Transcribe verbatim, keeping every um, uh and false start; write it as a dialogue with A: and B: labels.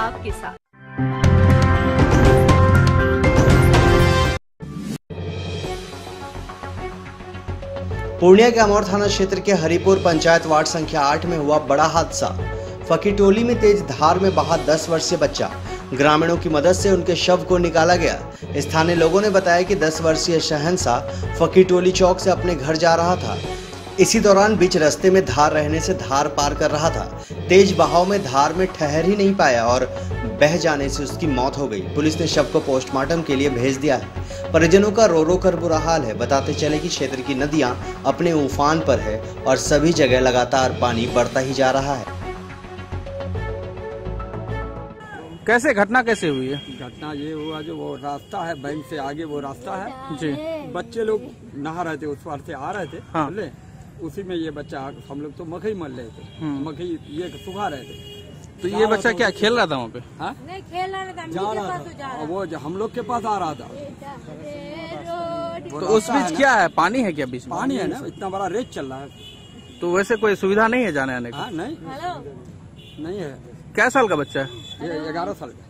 A: आपके साथ।
B: पूर्णिया के अमौर थाना क्षेत्र के हरिपुर पंचायत वार्ड संख्या आठ में हुआ बड़ा हादसा। फकीटोली में तेज धार में बहा दस वर्षीय बच्चा। ग्रामीणों की मदद से उनके शव को निकाला गया। स्थानीय लोगों ने बताया कि दस वर्षीय शहंशाह फकीटोली चौक से अपने घर जा रहा था। इसी दौरान बीच रास्ते में धार रहने से धार पार कर रहा था। तेज बहाव में धार में ठहर ही नहीं पाया और बह जाने से उसकी मौत हो गई। पुलिस ने शव को पोस्टमार्टम के लिए भेज दिया है। परिजनों का रो रो कर बुरा हाल है। बताते चले कि क्षेत्र की नदियां अपने उफान पर है और सभी जगह लगातार पानी बढ़ता ही जा रहा है।
C: कैसे घटना कैसे हुई है?
D: घटना ये हुआ, जो वो रास्ता है बैंक से आगे वो रास्ता है
C: जी,
D: बच्चे लोग नहा रहे थे, उस पार से आ रहे थे।
C: हाँ।
D: ले, उसी में ये बच्चा, हम लोग तो मकई मल रहे थे, मकई ये सुखा रहे थे।
C: तो ये बच्चा क्या खेल रहा था वहाँ पे?
D: हाँ?
E: नहीं खेल रहा था,
D: जा रहा था, वो हम लोग के पास आ रहा था।
C: तो उस बीच क्या है, पानी है क्या बीच में?
D: पानी है ना, इतना बड़ा रेत चल रहा है।
C: तो वैसे कोई सुविधा नहीं है जाने आने की?
D: हाँ, नहीं नहीं है।
C: क्या साल का बच्चा है?
D: ये ग्यारह साल का।